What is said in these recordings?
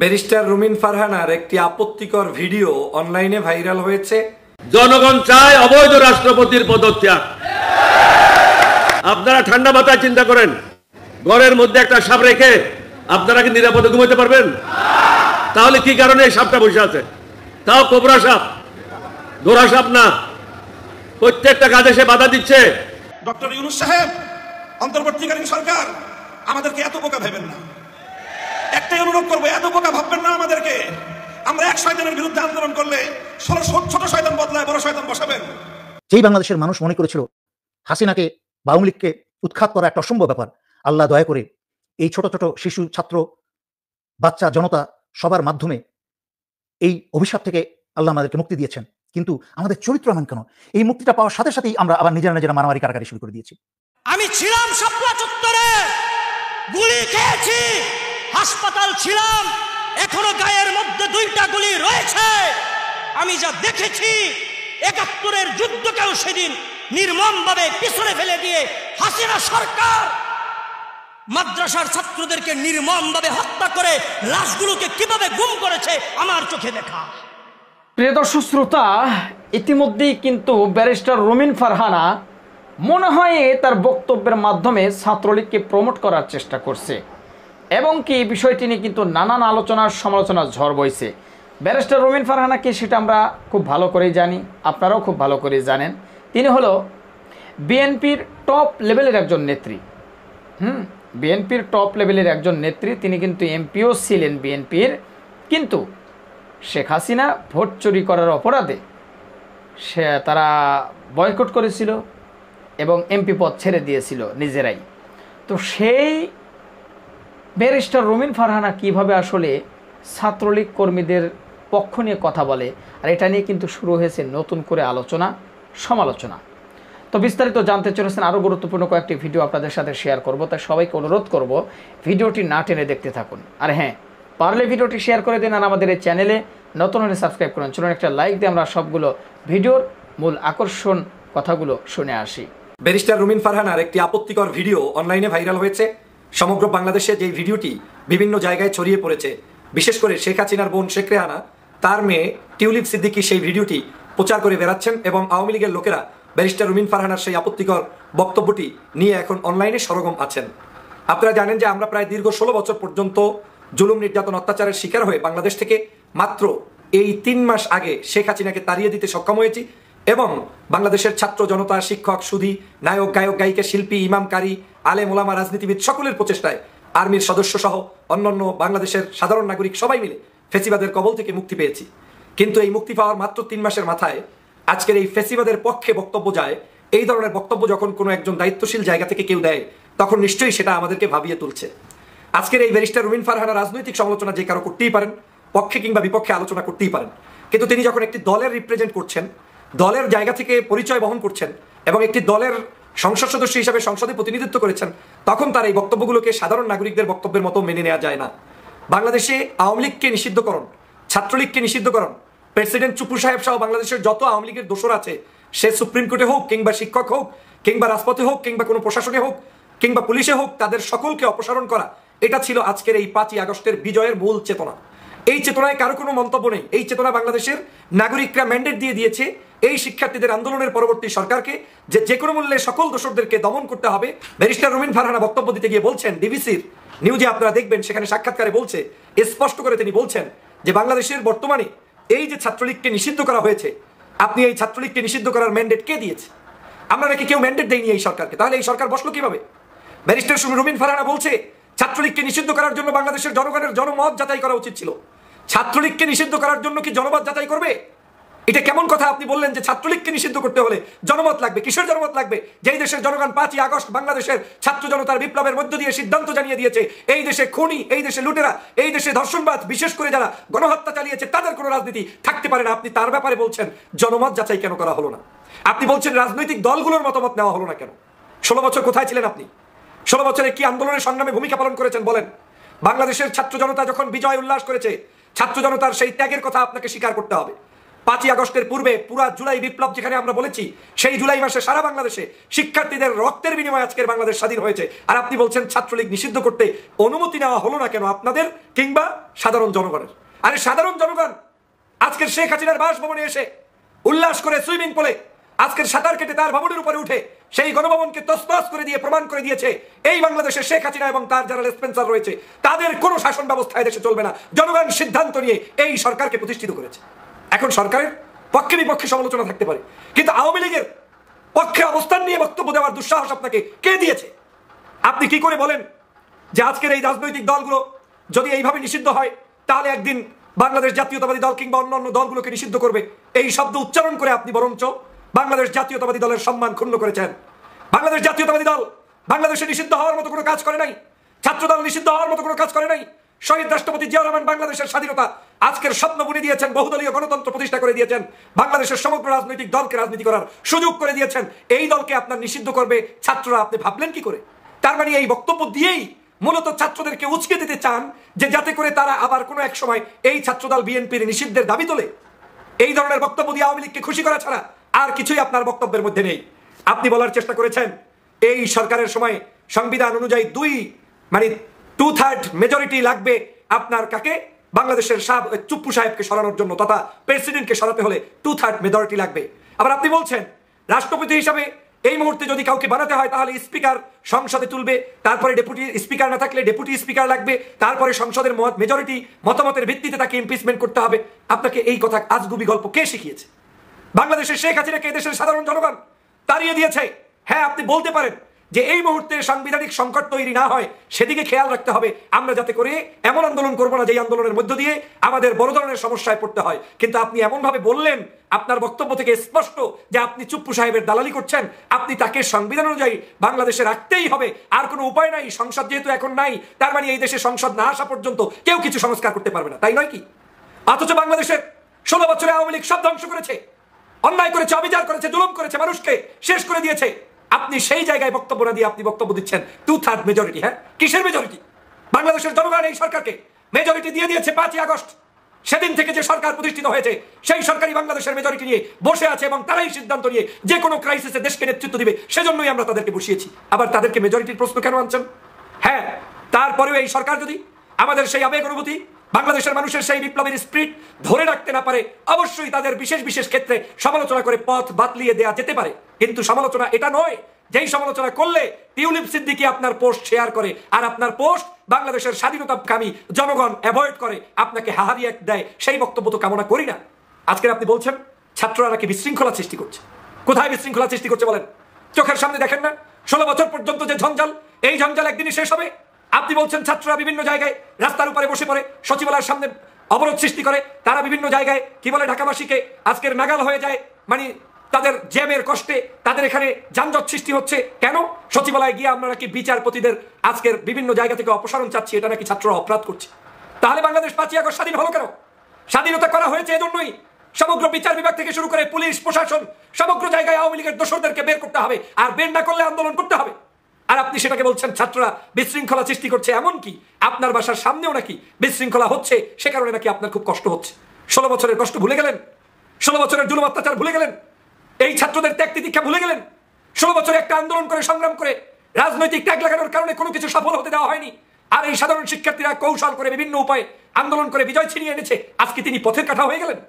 Barrister রুমিন ফারহানার একটি আপত্তিকর video অনলাইনে ভাইরাল হয়েছে। জনগণ চায় অবৈধ রাষ্ট্রপতির পদত্যাগ। আপনারা ঠান্ডা মাথায় চিন্তা করেন, ঘরের মধ্যে একটা সাপ রেখে আপনারা কি নিরাপদে ঘুমাতে পারবেন? তাহলে কি কারণে এই সাপটা বসে আছে? তাও কোবরা সাপ, গোরা সাপ না। প্রত্যেকটা কাজে সে বাধা দিচ্ছে। ডক্টর ইউনূস সাহেব, অন্তর্বর্তীকালীন সরকার, আমাদেরকে এত বোকা ভাবেন না। একটাই অনুরোধ করবো, এত বোকা ভাববেন না আমাদেরকে। আমরা এক শয়তানের বিরুদ্ধে আন্দোলন করলে ছোট শয়তান বদলায় বড় শয়তান বসাবেন। যেই বাংলাদেশের মানুষ মনে করেছিল হাসিনাকে বা আওয়ামী লীগকে উৎখাত করা একটা অসম্ভব ব্যাপার, আল্লাহ দয়া করে এই ছোট ছোট শিশু, ছাত্র, বাচ্চা, জনতা সবার মাধ্যমে এই অভিশাপ থেকে আল্লাহ আমাদেরকে মুক্তি দিয়েছেন। কিন্তু আমাদের চরিত্র এমন কেন? এই মুক্তিটা পাওয়ার সাথে সাথেই আমরা আবার নিজেরা মারামারি কারাকারি শুরু করে দিয়েছি। আমি ছিলাম শাপলা চত্বরে, গুলি খেয়েছি, হাসপাতাল ছিলাম, এখনো গায়ের মধ্যে 2টা গুলি রয়েছে। আমি যা দেখেছি, 71-এর যুদ্ধকেও সেদিন নির্মমভাবে পিছনে ফেলে দিয়ে হাসিনা সরকার মাদ্রাসার ছাত্রদেরকে নির্মমভাবে হত্যা করে লাশগুলোকে কিভাবে গুম করেছে আমার চোখে দেখা। প্রিয় দর্শক শ্রোতা, ইতিমধ্যেই কিন্তু ব্যারিস্টার রুমিন ফারহানা মনে হয় তার বক্তব্যের মাধ্যমে ছাত্রলীগকে প্রমোট করার চেষ্টা করছে এবং কি এই বিষয়টি নিয়ে কিন্তু নানান আলোচনার সমালোচনার ঝড় বইছে। ব্যারিস্টার রুমিন ফারহানাকে সেটা আমরা খুব ভালো করেই জানি, আপনারাও খুব ভালো করেই জানেন। তিনি হলো বিএনপির টপ লেভেলের একজন নেত্রী। বিএনপির টপ লেভেলের একজন নেত্রী। তিনি কিন্তু এমপিও ছিলেন বিএনপির, কিন্তু শেখ হাসিনা ভোট চুরি করার অপরাধে তারা বয়কট করেছিল এবং এমপি পদ ছেড়ে দিয়েছিল নিজেরাই। তো সেই ব্যারিস্টার রুমিন ফারহানা কিভাবে আসলে ছাত্রলীগ কর্মীদের পক্ষ নিয়ে কথা বলে, আর এটা নিয়ে কিন্তু শুরু হয়েছে নতুন করে আলোচনা, সমালোচনা। তো বিস্তারিত জানতে চলেছেন, আরও গুরুত্বপূর্ণ কয়েকটি ভিডিও আপনাদের সাথে শেয়ার করব। তাই সবাইকে অনুরোধ করব ভিডিওটি না টেনে দেখতে থাকুন। আর হ্যাঁ, পারলে ভিডিওটি শেয়ার করে দিন, আর আমাদের এই চ্যানেলে নতুন হলে সাবস্ক্রাইব করুন। চলুন একটা লাইক দিয়ে আমরা সবগুলো ভিডিওর মূল আকর্ষণ কথাগুলো শুনে আসি। ব্যারিস্টার রুমিন ফারহানার একটি আপত্তিকর ভিডিও অনলাইনে ভাইরাল হয়েছে। সমগ্র বাংলাদেশে যে ভিডিওটি বিভিন্ন জায়গায় ছড়িয়ে পড়েছে, বিশেষ করে শেখ হাসিনার বোন শেখ রেহানা, তার মেয়ে টিউলিপ সিদ্দিকী সেই ভিডিওটি প্রচার করে বেড়াচ্ছেন এবং আওয়ামী লীগের লোকেরা ব্যারিস্টার রুমিন ফারহানার সেই আপত্তিকর বক্তব্যটি নিয়ে এখন অনলাইনে সরগম আছেন। আপনারা জানেন যে আমরা প্রায় দীর্ঘ 16 বছর পর্যন্ত জুলুম, নির্যাতন, অত্যাচারের শিকার হয়ে বাংলাদেশ থেকে মাত্র এই 3 মাস আগে শেখ হাসিনাকে তাড়িয়ে দিতে সক্ষম হয়েছি এবং বাংলাদেশের ছাত্র জনতা, শিক্ষক, সুধী, নায়ক, গায়ক, গায়িকা, শিল্পী, ইমাম, কারি, আলেম, ওলামা, রাজনীতিবিদ সকলের প্রচেষ্টায় আর্মির সদস্য সহ অন্যান্য বাংলাদেশের সাধারণ নাগরিক সবাই মিলে ফেসিবাদের কবল থেকে মুক্তি পেয়েছি। কিন্তু এই মুক্তি পাওয়ার মাত্র 3 মাসের মাথায় আজকের এই ফেসিবাদের পক্ষে বক্তব্য যায়, এই ধরনের বক্তব্য যখন কোনো একজন দায়িত্বশীল জায়গা থেকে কেউ দেয়, তখন নিশ্চয়ই সেটা আমাদেরকে ভাবিয়ে তুলছে। আজকের এই ব্যারিস্টার রুমিন ফারহানা রাজনৈতিক সমালোচনা যে কারো করতেই পারেন, পক্ষে কিংবা বিপক্ষে আলোচনা করতেই পারেন, কিন্তু তিনি যখন একটি দলের রিপ্রেজেন্ট করছেন, দলের জায়গা থেকে পরিচয় বহন করছেন এবং একটি দলের সংসদ সদস্য হিসাবে সংসদে প্রতিনিধিত্ব করেছেন, তখন তার এই বক্তব্যগুলোকে সাধারণ নাগরিকদের বক্তব্যের মতো মেনে নেওয়া যায় না। বাংলাদেশে আওয়ামী লীগকে নিষিদ্ধকরণ, ছাত্রলীগকে নিষিদ্ধকরণ, প্রেসিডেন্ট চুপু সাহেব সহ বাংলাদেশের যত আওয়ামী লীগের দোসর আছে, সে সুপ্রিম কোর্টে হোক কিংবা শিক্ষক হোক কিংবা রাজপথে হোক কিংবা কোনো প্রশাসনে হোক কিংবা পুলিশে হোক, তাদের সকলকে অপসারণ করা, এটা ছিল আজকের এই 5ই আগস্টের বিজয়ের মূল চেতনা। এই চেতনায় কারো কোনো মন্তব্য নেই। এই চেতনা বাংলাদেশের নাগরিকরা ম্যান্ডেট দিয়ে দিয়েছে এই শিক্ষার্থীদের আন্দোলনের পরবর্তী সরকারকে, যে কোনো মূল্যে সকল দোসরদেরকে দমন করতে হবে। ব্যারিস্টার রুমিন ফারহানা বক্তব্য দিতে গিয়ে বলছেন, ডিবিসির নিউজে আপনারা দেখবেন, সেখানে সাক্ষাৎকারে বলছে, স্পষ্ট করে তিনি বলছেন যে বাংলাদেশের বর্তমানে এই যে ছাত্রলীগকে নিষিদ্ধ করা হয়েছে, আপনি এই ছাত্রলীগকে নিষিদ্ধ করার ম্যান্ডেট কে দিয়েছে? আমরা নাকি কেউ ম্যান্ডেট দেয়নি এই সরকারকে, তাহলে এই সরকার বসলো কিভাবে? ব্যারিস্টার রুমিন ফারহানা বলছে ছাত্রলীগকে নিষিদ্ধ করার জন্য বাংলাদেশের জনগণের জনমত যাচাই করা উচিত ছিল। ছাত্রলীগকে নিষিদ্ধ করার জন্য কি জনমত যাচাই করবে? এটা কেমন কথা আপনি বললেন যে ছাত্রলীগকে নিষিদ্ধ করতে হলে জনমত লাগবে? কিসের জনমত লাগবে? যেই দেশের জনগণ 5ই আগস্ট বাংলাদেশের ছাত্র জনতার বিপ্লবের মধ্য দিয়ে সিদ্ধান্ত জানিয়ে দিয়েছে এই দেশে খুনি, এই দেশে লুটেরা, এই দেশে ধর্ষণবাদ, বিশেষ করে যারা গণহত্যা চালিয়েছে তাদের কোনো রাজনীতি থাকতে পারে না, আপনি তার ব্যাপারে বলছেন জনমত যাচাই কেন করা হলো না? আপনি বলছেন রাজনৈতিক দলগুলোর মতামত নেওয়া হলো না কেন? 16 বছর কোথায় ছিলেন আপনি? 16 বছরে কি আন্দোলনের সংগ্রামে ভূমিকা পালন করেছেন বলেন? বাংলাদেশের ছাত্র জনতা যখন বিজয় উল্লাস করেছে, ছাত্র জনতার সেই ত্যাগের কথা আপনাকে স্বীকার করতে হবে। 5ই আগস্টের পূর্বে পুরা জুলাই বিপ্লব যেখানে আমরা বলেছি, সেই জুলাই মাসে সারা বাংলাদেশে শিক্ষার্থীদের রক্তের বিনিময়ে আজকের বাংলাদেশ স্বাধীন হয়েছে। আর আপনি বলছেন ছাত্রলীগ নিষিদ্ধ করতে অনুমতি নেওয়া হলো না কেন আপনাদের কিংবা সাধারণ জনগণের? আরে সাধারণ জনগণ আজকের শেখ হাসিনার বাসভবনে এসে উল্লাস করে সুইমিং পুলে আজকের সাঁতার কেটে তার ভবনের উপরে উঠে সেই গণভবনকে তছনছ করে দিয়ে প্রমাণ করে দিয়েছে এই বাংলাদেশে শেখ হাসিনা এবং তার যারা স্পেন্সার রয়েছে তাদের কোনো শাসন ব্যবস্থায় দেশে চলবে না। জনগণ সিদ্ধান্ত নিয়ে এই সরকারকে প্রতিষ্ঠিত করেছে। এখন সরকারের পক্ষে বিপক্ষে সমালোচনা থাকতে পারে, কিন্তু আওয়ামী লীগের পক্ষে অবস্থান নিয়ে বক্তব্য দেওয়ার দুঃসাহস আপনাকে কে দিয়েছে? আপনি কি করে বলেন যে আজকের এই রাজনৈতিক দলগুলো যদি এইভাবে নিষিদ্ধ হয় তাহলে একদিন বাংলাদেশ জাতীয়তাবাদী দল কিংবা অন্যান্য দলগুলোকে নিষিদ্ধ করবে? এই শব্দ উচ্চারণ করে আপনি বরঞ্চ বাংলাদেশ জাতীয়তাবাদী দলের সম্মান ক্ষুণ্ণ করেছেন। বাংলাদেশ জাতীয়তাবাদী দল বাংলাদেশে নিষিদ্ধ হওয়ার মতো কোনো কাজ করে নাই, ছাত্রদল নিষিদ্ধ হওয়ার মতো কোনো কাজ করে নাই। শহীদ রাষ্ট্রপতি জিয়াউর রহমান বাংলাদেশের স্বাধীনতা আজকের স্বপ্ন বুনে দিয়েছেন, বহুদলীয় গণতন্ত্র প্রতিষ্ঠা করে দিয়েছেন, বাংলাদেশের সমগ্র রাজনৈতিক দলকে রাজনীতি করার সুযোগ করে দিয়েছেন। এই দলকে আপনার নিষিদ্ধ করবে ছাত্ররা, আপনি ভাবলেন কি করে? তার মানে এই বক্তব্য দিয়েই মূলত ছাত্রদেরকে উচকে দিতে চান যে যাতে করে তারা আবার কোনো এক সময় এই ছাত্রদল বিএনপির নিষিদ্ধের দাবি তোলে। এই ধরনের বক্তব্য দিয়ে আওয়ামী লীগকে খুশি করা ছাড়া আর কিছুই আপনার বক্তব্যের মধ্যে নেই। আপনি বলার চেষ্টা করেছেন এই সরকারের সময় সংবিধান অনুযায়ী 2/3 মেজরিটি লাগবে আপনার কাকে? বাংলাদেশের চুপ্পু সাহেবকে সরানোর জন্য তথা প্রেসিডেন্টকে সরাতে হলে 2/3 মেজরিটি লাগবে। আবার আপনি বলছেন রাষ্ট্রপতি হিসাবে এই মুহূর্তে যদি কাউকে বানাতে হয় তাহলে স্পিকার সংসদে তুলবে, তারপরে ডেপুটি স্পিকার না থাকলে ডেপুটি স্পিকার লাগবে, তারপরে সংসদের মেজরিটি মতামতের ভিত্তিতে তাকে ইমপিচমেন্ট করতে হবে। আপনাকে এই কথা আজগুবি গল্প কে শিখিয়েছে? বাংলাদেশের শেখ হাসিনাকে দেশের সাধারণ জনগণ তাড়িয়ে দিয়েছে। হ্যাঁ, আপনি বলতে পারেন যে এই মুহূর্তে সাংবিধানিক সংকট তৈরি না হয় সেদিকে খেয়াল রাখতে হবে, আমরা যাতে করে এমন আন্দোলন করবো না যে আন্দোলনের মধ্য দিয়ে আমাদের বড় ধরনের সমস্যায় পড়তে হয়। কিন্তু আপনি এমন ভাবে বললেন, আপনার বক্তব্য থেকে স্পষ্ট যে আপনি চুপ্পু সাহেবের দালালি করছেন। আপনি তাকে সংবিধান অনুযায়ী বাংলাদেশে রাখতেই হবে, আর কোনো উপায় নাই। সংসদ যেহেতু এখন নাই, তার মানে এই দেশে সংসদ না আসা পর্যন্ত কেউ কিছু সংস্কার করতে পারবে না, তাই নয় কি? অথচ বাংলাদেশের 16 বছরে আওয়ামী লীগ সব ধ্বংস করেছে, অন্যায় করেছে, অবিচার করেছে, জুলুম করেছে, মানুষকে শেষ করে দিয়েছে। আপনি সেই জায়গায় বক্তব্য না দিয়ে আপনি বক্তব্য দিচ্ছেন 2/3 মেজরিটি। হ্যাঁ, কিসের মেজরিটি? বাংলাদেশের জনগণ এই সরকারকে মেজরিটি দিয়ে দিয়েছে 5ই আগস্ট। সেদিন থেকে যে সরকার প্রতিষ্ঠিত হয়েছে সেই সরকারই বাংলাদেশের মেজরিটি নিয়ে বসে আছে এবং তারাই সিদ্ধান্ত নিয়ে যে কোনো ক্রাইসিসে দেশকে নেতৃত্ব দিবে। সেজন্যই আমরা তাদেরকে বসিয়েছি। আবার তাদেরকে মেজরিটির প্রশ্ন কেন আনছেন? হ্যাঁ, তারপরেও এই সরকার যদি আমাদের সেই আবেগ অনুভূতি, বাংলাদেশের মানুষের সেই বিপ্লবের স্পিরিট ধরে রাখতে না পারে, অবশ্যই তাদের বিশেষ বিশেষ ক্ষেত্রে সমালোচনা করে পথ বাতলিয়ে দেওয়া যেতে পারে। কিন্তু সমালোচনা এটা নয় যেই সমালোচনা করলে টিউলিপ সিদ্দিকী আপনার পোস্ট শেয়ার করে আর আপনার পোস্ট বাংলাদেশের স্বাধীনতাকামী জনগণ অ্যাভয়েড করে, আপনাকে হাহারিয়ে দেয়। সেই বক্তব্য তো কামনা করি না। আজকে আপনি বলছেন ছাত্ররা নাকি বিশৃঙ্খলা সৃষ্টি করছে। কোথায় বিশৃঙ্খলা সৃষ্টি করছে বলেন? চোখের সামনে দেখেন না? 16 বছর পর্যন্ত যে ঝঞ্ঝাল, এই ঝঞ্ঝাল একদিনই শেষ হবে। আপনি বলছেন ছাত্ররা বিভিন্ন জায়গায় রাস্তার উপরে বসে পড়ে, সচিবালয়ের সামনে অবরোধ সৃষ্টি করে, তারা বিভিন্ন জায়গায় কি বলে ঢাকাবাসীকে আজকের নাগাল হয়ে যায়, মানে তাদের জ্যামের কষ্টে তাদের এখানে যানজট সৃষ্টি হচ্ছে। কেন? সচিবালয়ে গিয়ে আমরা নাকি বিচারপতিদের আজকের বিভিন্ন জায়গা থেকে অপসারণ চাচ্ছি, এটা নাকি ছাত্ররা অপরাধ করছে। তাহলে বাংলাদেশ 5ই আগস্ট স্বাধীন হলো কেন? স্বাধীনতা করা হয়েছে এজন্যই সমগ্র বিচার বিভাগ থেকে শুরু করে পুলিশ প্রশাসন সমগ্র জায়গায় আওয়ামী লীগের দোসরদেরকে বের করতে হবে, আর বের না করলে আন্দোলন করতে হবে। আর আপনি সেটাকে বলছেন ছাত্ররা বিশৃঙ্খলা সৃষ্টি করছে। এমন কি আপনার বাসার সামনেও নাকি বিশৃঙ্খলা হচ্ছে, সে কারণে নাকি আপনার খুব কষ্ট হচ্ছে। 16 বছরের কষ্ট ভুলে গেলেন? 16 বছরের জুলুম অত্যাচার ভুলে গেলেন? এই ছাত্রদের ত্যাগ তিতিক্ষা ভুলে গেলেন? 16 বছরে একটা আন্দোলন করে সংগ্রাম করে রাজনৈতিক ট্যাগ লাগানোর কারণে কোনো কিছু সফল হতে দেওয়া হয়নি। আর এই সাধারণ শিক্ষার্থীরা কৌশল করে বিভিন্ন উপায়ে আন্দোলন করে বিজয় ছিনিয়ে এনেছে। আজকে তিনি পথের কাঁটা হয়ে গেলেন।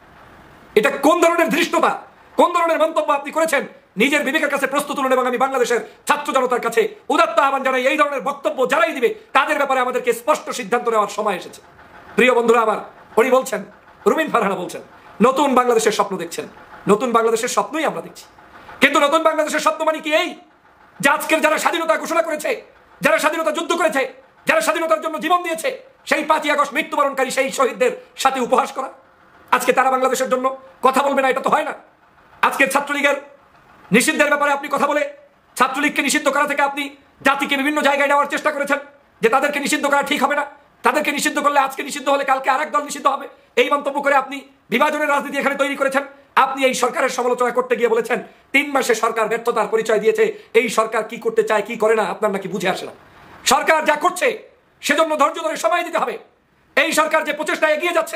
এটা কোন ধরনের ধৃষ্টতা, কোন ধরনের মন্তব্য আপনি করেছেন? নিজের বিবেকের কাছে প্রস্তুত হন। এবং আমি বাংলাদেশের ছাত্র জনতার কাছে উদাত্ত আহ্বান জানাই, এই ধরনের বক্তব্য যারাই দিবে তাদের ব্যাপারে আমাদেরকে স্পষ্ট সিদ্ধান্ত নেওয়ার সময় এসেছে। প্রিয় বন্ধুরা, আবার উনি বলছেন, রুমিন ফারহানা বলছেন নতুন বাংলাদেশের স্বপ্ন দেখছেন। নতুন বাংলাদেশের স্বপ্নই আমরা দেখছি, কিন্তু নতুন বাংলাদেশের স্বপ্ন মানে কি এই যে আজকের যারা স্বাধীনতা ঘোষণা করেছে, যারা স্বাধীনতা যুদ্ধ করেছে, যারা স্বাধীনতার জন্য জীবন দিয়েছে, সেই 5ই আগস্ট মৃত্যুবরণকারী সেই শহীদদের সাথে উপহাস করা? আজকে তারা বাংলাদেশের জন্য কথা বলবে না, এটা তো হয় না। আজকের ছাত্রলীগের নিষিদ্ধের ব্যাপারে আপনি কথা বলে ছাত্রলীগকে নিষিদ্ধ করা থেকে আপনি জাতিকে বিভিন্ন জায়গায় নেওয়ার চেষ্টা করেছেন যে তাদেরকে নিষিদ্ধ করা ঠিক হবে না, তাদেরকে নিষিদ্ধ করলে আজকে নিষিদ্ধ হলে কালকে আরেক দল নিষিদ্ধ হবে, এই মন্তব্য করে আপনি বিভাজনের রাজনীতি এখানে তৈরি করেছেন। আপনি এই সরকারের সমালোচনা করতে গিয়ে বলেছেন 3 মাসে সরকার ব্যর্থতার পরিচয় দিয়েছে। এই সরকার কি করতে চায় কি করে না আপনার নাকি বুঝে আসে না। সরকার যা করছে সেজন্য ধৈর্য ধরে সময় দিতে হবে। এই সরকার যে প্রচেষ্টা এগিয়ে যাচ্ছে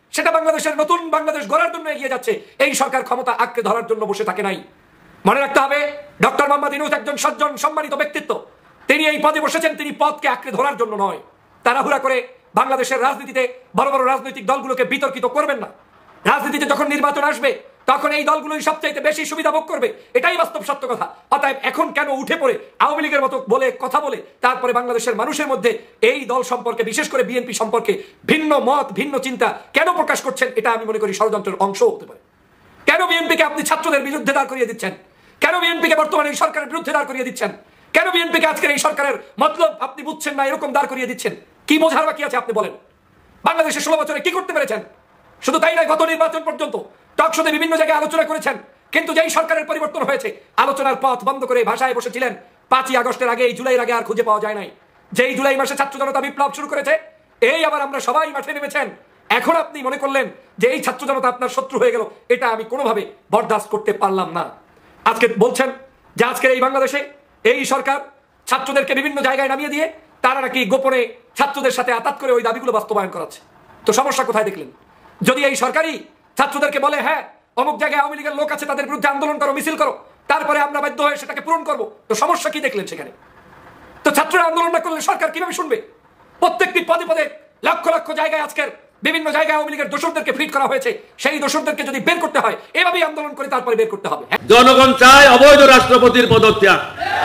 সেটা বাংলাদেশের নতুন বাংলাদেশ গড়ার জন্য এগিয়ে যাচ্ছে। এই সরকার ক্ষমতা আঁকড়ে ধরার জন্য বসে থাকে নাই। মনে রাখতে হবে, ডক্টর মোহাম্মদ ইউনূস একজন সজ্জন সম্মানিত ব্যক্তিত্ব। তিনি এই পদে বসেছেন, তিনি পদকে আঁকড়ে ধরার জন্য নয়। তাড়াহুড়া করে বাংলাদেশের রাজনীতিতে বড় বড় রাজনৈতিক দলগুলোকে বিতর্কিত করবেন না। রাজনীতিতে যখন নির্বাচন আসবে তখন এই দলগুলোই সবচাইতে বেশি সুবিধা ভোগ করবে, এটাই বাস্তব সত্য কথা। অতএব এখন কেন উঠে পড়ে আওয়ামী লীগের মতো বলে কথা বলে তারপরে বাংলাদেশের মানুষের মধ্যে এই দল সম্পর্কে, বিশেষ করে বিএনপি সম্পর্কে ভিন্ন মত ভিন্ন চিন্তা কেন প্রকাশ করছেন, এটা আমি মনে করি ষড়যন্ত্রের অংশ হতে পারে। কেন বিএনপিকে আপনি ছাত্রদের বিরুদ্ধে দাঁড় করিয়ে দিচ্ছেন? কেন বিএনপিকে বর্তমানে এই সরকারের বিরুদ্ধে দাঁড় করিয়ে দিচ্ছেন? কেন বিএনপিকে আজকের এই সরকারের মতলব আপনি বুঝছেন না, এরকম দাঁড় করিয়ে দিচ্ছেন? কি বোঝার বাকি আছে আপনি বলেন? বাংলাদেশে 16 বছরে কি করতে পেরেছেন? শুধু তাই নয়, গত নির্বাচন পর্যন্ত টকশোতে বিভিন্ন জায়গায় আলোচনা করেছেন, কিন্তু যেই সরকারের পরিবর্তন হয়েছে আলোচনার পথ বন্ধ করে ভাষায় বসেছিলেন। 5ই আগস্টের আগে, এই জুলাইয়ের আগে আর খুঁজে পাওয়া যায় নাই। যেই জুলাই মাসে ছাত্র জনতা বিপ্লব শুরু করেছে, এই আবার আমরা সবাই মাঠে নেমেছেন। এখন আপনি মনে করলেন যে এই ছাত্র জনতা আপনার শত্রু হয়ে গেল, এটা আমি কোনোভাবে বরদাস্ত করতে পারলাম না। আজকে বলছেন যে আজকের এই বাংলাদেশে এই সরকার ছাত্রদেরকে বিভিন্ন জায়গায় নামিয়ে দিয়ে তারা নাকি গোপনে ছাত্রদের সাথে আতাত করে ওই দাবিগুলো বাস্তবায়ন করাচ্ছে। তো সমস্যা কোথায় দেখলেন? যদি এই সরকারই ছাত্রদেরকে বলে হ্যাঁ অমুক জায়গায় আওয়ামী লীগের লোক আছে, তাদের বিরুদ্ধে আন্দোলন করো, মিছিল করো, তারপরে আমরা বাধ্য হয়ে সেটাকে পূরণ করবো, তো সমস্যা কি দেখলেন সেখানে? তো ছাত্ররা আন্দোলন না করলে সরকার কিভাবে শুনবে? প্রত্যেকটি পদে পদে লক্ষ লক্ষ জায়গায় আজকের বিভিন্ন জায়গায় আওয়ামী লীগের দোষরদেরকে ফিট করা হয়েছে। সেই দোষরদেরকে যদি বের করতে হয়, এভাবেই আন্দোলন করে তারপরে বের করতে হবে। জনগণ চায় অবৈধ রাষ্ট্রপতির পদত্যাগ।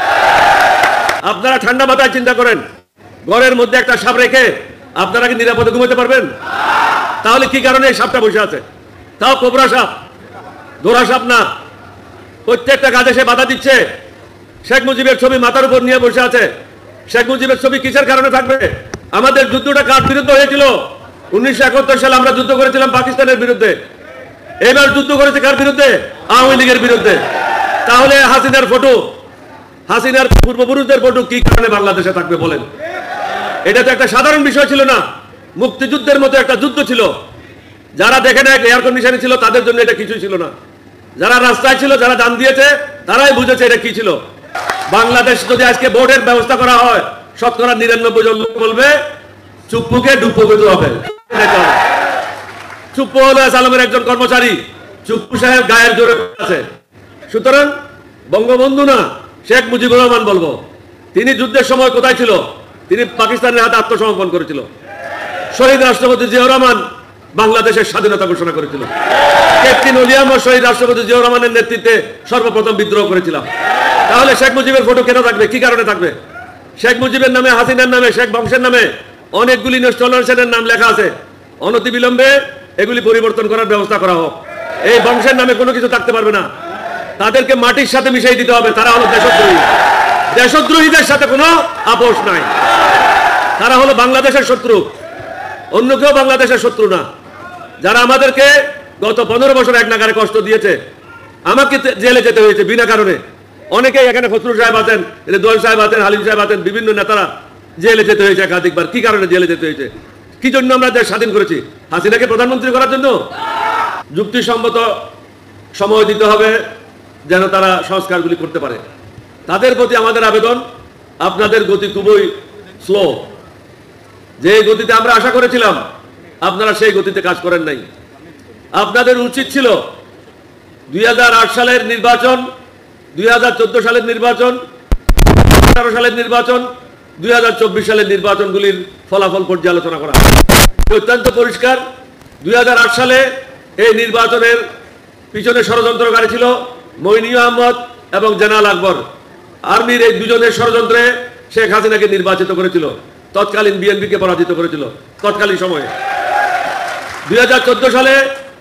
আপনারা ঠান্ডা মাথায় চিন্তা করেন, ঘরের মধ্যে একটা সাপ রেখে আপনারা কি নিরাপদে ঘুমাতে পারবেন? তাহলে কি কারণে এই সাপটা বসে আছে? তাও কোবরা সাপ, দোরা সাপ না। প্রত্যেকটা কাজে সে বাধা দিচ্ছে। শেখ মুজিবের ছবি মাথার উপর নিয়ে বসে আছে। শেখ মুজিবের ছবি কিসের কারণে থাকবে? আমাদের যুদ্ধটা কার বিরুদ্ধে হয়েছিল? 1971 সালে আমরা যুদ্ধ করেছিলাম পাকিস্তানের বিরুদ্ধে। এবার যুদ্ধ করেছে কার বিরুদ্ধে? আওয়ামী লীগের বিরুদ্ধে। তাহলে হাসিনার ফটো, হাসিনার পূর্বপুরুষদের ফটো কি কারণে বাংলাদেশে থাকবে বলেন? এটা তো একটা সাধারণ বিষয় ছিল না, মুক্তিযুদ্ধের মতো একটা যুদ্ধ ছিল। যারা দেখে না এয়ার কন্ডিশনে ছিল তাদের জন্য এটা কিছুই ছিল না। যারা রাস্তায় ছিল, যারা দান দিয়েছে, তারাই বুঝেছে এটা কি ছিল। বাংলাদেশ যদি আজকে বোর্ডের ব্যবস্থা করা হয়, শতকরা 99 জন লোক বলবে চুপ্পুকে ডুপ্পুকে তো হবে। চুপ্পু হলো আলমের একজন কর্মচারী, চুপ্পু সাহেব গায়ের জোরে আছে। সুতরাং বঙ্গবন্ধু না, শেখ মুজিবুর রহমান বলবো। তিনি যুদ্ধের সময় কোথায় ছিল? তিনি পাকিস্তানের হাতে আত্মসমর্পণ করেছিল। শহীদ রাষ্ট্রপতি জিয়াউর রহমান বাংলাদেশের স্বাধীনতা ঘোষণা করেছিল। ক্যাপ্টেন উলিয়াম ও শহীদ রাষ্ট্রপতি জিয়াউর রহমানের নেতৃত্বে সর্বপ্রথম বিদ্রোহ করেছিলাম। তাহলে শেখ মুজিবের ফটো কেন থাকবে? কি কারণে থাকবে? শেখ মুজিবের নামে, হাসিনার নামে, শেখ বংশের নামে অনেকগুলি ইনস্টলেশনের নাম লেখা আছে। অনতিবিলম্বে এগুলি পরিবর্তন করার ব্যবস্থা করা হোক। এই বংশের নামে কোনো কিছু থাকতে পারবে না। তাদেরকে মাটির সাথে মিশিয়ে দিতে হবে। তারা হলো দেশদ্রোহী। দেশদ্রোহীদের সাথে কোনো আপোষ নাই। তারা হলো বাংলাদেশের শত্রু, অন্য কেউ বাংলাদেশের শত্রু না। যারা আমাদেরকে গত 15 বছর এক নাগারে কষ্ট দিয়েছে, আমাকে জেলে যেতে হয়েছে বিনা কারণে। অনেকেই এখানে ফজলুল সাহেব আছেন, দোয়েল সাহেব আছেন, হালিম সাহেব আছেন, বিভিন্ন নেতারা জেলে যেতে হয়েছে একাধিকবার। কি কারণে জেলে যেতে হয়েছে? কি জন্য আমরা দেশ স্বাধীন করেছি? হাসিনাকে প্রধানমন্ত্রী করার জন্য? যুক্তিসম্মত সময় দিতে হবে যেন তারা সংস্কারগুলি করতে পারে। তাদের প্রতি আমাদের আবেদন, আপনাদের গতি খুবই স্লো। যে গতিতে আমরা আশা করেছিলাম আপনারা সেই গতিতে কাজ করেন নাই। আপনাদের উচিত ছিল 2008 সালের নির্বাচন, 2014 সালের নির্বাচন, 2018 সালের নির্বাচন, 2024 সালের নির্বাচনগুলির ফলাফল পর্যালোচনা করা। অত্যন্ত পরিষ্কার, 2008 সালে এই নির্বাচনের পিছনে ষড়যন্ত্রকারী ছিল মইনি আহমদ এবং জেনারেল আকবর। আর্মির এই দুজনের ষড়যন্ত্রে শেখ হাসিনাকে নির্বাচিত করেছিল, তৎকালীন বিএনপিকে পরাজিত করেছিল তৎকালীন সময়ে। 2014 সালে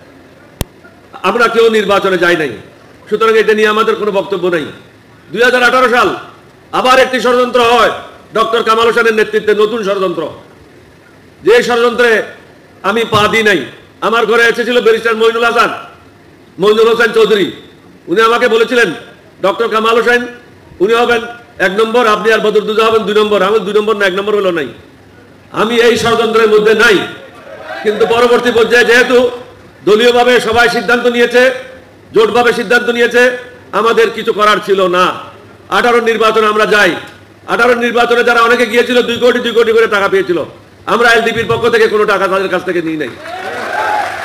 আমরা কেউ নির্বাচনে যাই নাই, সুতরাং এটা নিয়ে আমাদের কোনো বক্তব্য নেই। 2018 সাল আবার একটি ষড়যন্ত্র হয় ডক্টর কামাল হোসেনের নেতৃত্বে, নতুন ষড়যন্ত্র। যে ষড়যন্ত্রে আমি পা দিই নাই। আমার ঘরে এসেছিল ব্যারিস্টার মইনুল হোসেন চৌধুরী। উনি আমাকে বলেছিলেন ডক্টর কামাল হোসেন উনি হবেন 1 নম্বর, আপনি আর বদরুদ্দোজা হবেন 2 নম্বর। আমি 2 নম্বর না 1 নম্বর হলো নাই। আমি এই ষড়যন্ত্রের মধ্যে নাই। কিন্তু পরবর্তী পর্যায়ে যেহেতু দলীয়ভাবে সবাই সিদ্ধান্ত নিয়েছে, জোটভাবে সিদ্ধান্ত নিয়েছে, আমাদের কিছু করার ছিল না। 18 নির্বাচনে আমরা যাই। 18 নির্বাচনে যারা অনেকে গিয়েছিল 2 কোটি করে টাকা পেয়েছিল, আমরা এলডিপির পক্ষ থেকে কোনো টাকা তাদের কাছ থেকে নিই নাই।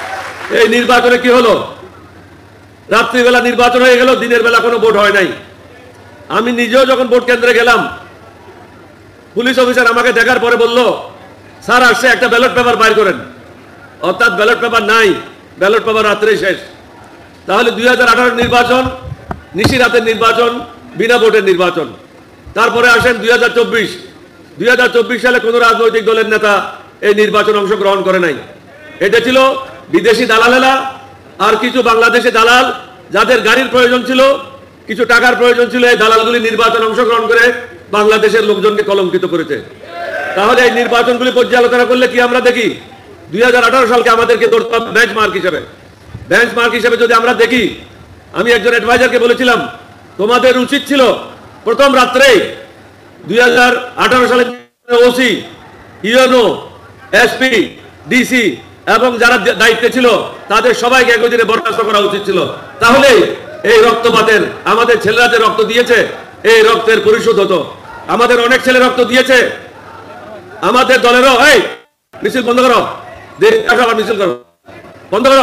এই নির্বাচনে কি হলো? রাত্রিবেলা নির্বাচন হয়ে গেল, দিনের বেলা কোনো ভোট হয় নাই। আমি নিজেও যখন ভোট কেন্দ্রে গেলাম, পুলিশ অফিসার আমাকে দেখার পরে বলল, স্যার আসছে, একটা ব্যালট পেপার বাইর করেন। অর্থাৎ ব্যালট পেপার নাই, ব্যালট পেপার রাত্রেই শেষ। তাহলে 2018 নির্বাচন নিশি রাতের নির্বাচন, বিনা ভোটের নির্বাচন। তারপরে আসেন 2024 সালে কোনো রাজনৈতিক দলের নেতা এই নির্বাচন অংশগ্রহণ করে নাই। এটা ছিল বিদেশি দালালেরা আর কিছু বাংলাদেশি দালাল, যাদের গাড়ির প্রয়োজন ছিল, কিছু টাকার প্রয়োজন ছিল, এই দালালগুলি নির্বাচন অংশগ্রহণ করে বাংলাদেশের লোকজনকে কলঙ্কিত করেছে। তাহলে এই নির্বাচনগুলি পর্যালোচনা করলে কি আমরা দেখি? 2018 সালকে আমাদেরকে ধরতে হবে বেঞ্চমার্ক হিসেবে। বেঞ্চমার্ক হিসেবে যদি আমরা দেখি, আমি একজন অ্যাডভাইজারকে বলেছিলাম, তোমাদের উচিত ছিল প্রথম রাত্রেই 2018 সালে ওসি, ইউএনও, এসপি, ডিসি এবং যারা দায়িত্বে ছিল তাদের সবাইকে একই দিনে বরখাস্ত করা উচিত ছিল। তাহলে এই রক্তপাতের, আমাদের ছেলেরা যে রক্ত দিয়েছে, এই রক্তের পরিশোধ হতো। আমাদের অনেক ছেলে রক্ত দিয়েছে, আমাদের দলেরও। এই মিছিল বন্ধ করো, মিছিল করো, বন্ধ করো।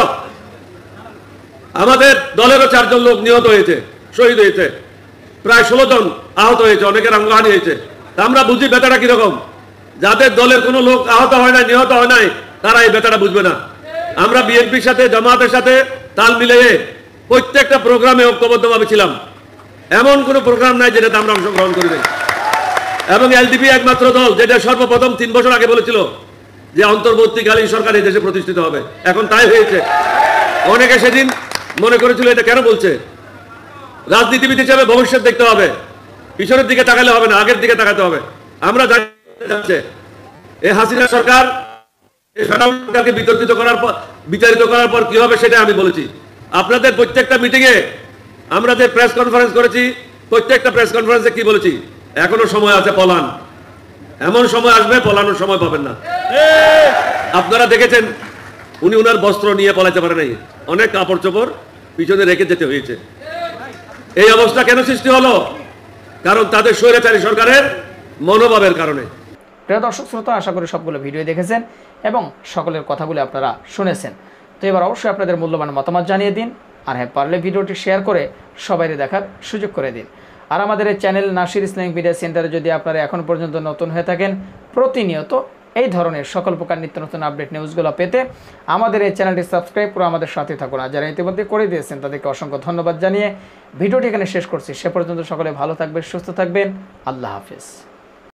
আমাদের দলেরও 4 জন লোক নিহত হয়েছে, শহীদ হয়েছে, প্রায় 16 জন আহত হয়েছে, অনেকের অঙ্গহানি হয়েছে। আমরা বুঝি ব্যথাটা কিরকম। যাদের দলের কোনো লোক আহত হয় নাই, নিহত হয় নাই, তারা এই ব্যথাটা বুঝবে না। আমরা বিএনপির সাথে, জামায়াতের সাথে তাল মিলিয়ে প্রত্যেকটা প্রোগ্রামে ঐক্যবদ্ধভাবে ছিলাম। এমন কোনো প্রোগ্রাম নাই যেটাতে আমরা অংশগ্রহণ করি নাই। এবং এলডিপি একমাত্র দল যেটা সর্বপ্রথম 3 বছর আগে বলেছিল যে অন্তর্বর্তীকালীন সরকার এই দেশে প্রতিষ্ঠিত হবে। এখন তাই হয়েছে। অনেকে সেদিন মনে করেছিল এটা কেন বলছে। রাজনীতিবিদ হিসেবে ভবিষ্যৎ দেখতে হবে, পিছনের দিকে তাকালে হবে না, আগের দিকে তাকাতে হবে। আমরা জানি এই হাসিনা সরকার, এই সরকারকে বিচারিত করার পর কি হবে সেটা আমি বলেছি। আপনাদের প্রত্যেকটা মিটিংয়ে আমরা যে প্রেস কনফারেন্স করেছি, প্রত্যেকটা প্রেস কনফারেন্সে কি বলেছি? এখনো সময় আছে, পলান। এমন সময় আসবে পলানোর সময় পাবেন না। আপনারা দেখেছেন উনি ওনার বস্ত্র নিয়ে পলাইতে পারে নাই, অনেক কাপড় চোপড় পিছনে রেখে যেতে হয়েছে। এই অবস্থা কেন সৃষ্টি হলো? কারণ তাদের স্বৈরাচারী সরকারের মনোভাবের কারণে। প্রিয় দর্শক শ্রোতা, আশা করি সবগুলো ভিডিও দেখেছেন এবং সকলের কথাগুলো আপনারা শুনেছেন। তো এবার অবশ্যই আপনাদের মূল্যবান মতামত জানিয়ে দিন, আর হ্যাঁ, পারলে ভিডিওটি শেয়ার করে সবাইকে দেখার সুযোগ করে দিন। আর আমাদের এই চ্যানেল নাসির ইসলামিক মিডিয়া সেন্টারে যদি আপনারা এখন পর্যন্ত নতুন হয়ে থাকেন, প্রতিনিয়ত এই ধরনের সকল প্রকার নিত্য নতুন আপডেট নিউজগুলো পেতে আমাদের এই চ্যানেলটি সাবস্ক্রাইব করে আমাদের সাথে থাকুন। আর যারা ইতিমধ্যে করে দিয়েছেন তাদেরকে অসংখ্য ধন্যবাদ জানিয়ে ভিডিওটি এখানে শেষ করছি। সে পর্যন্ত সকলে ভালো থাকবেন, সুস্থ থাকবেন। আল্লাহ হাফেজ।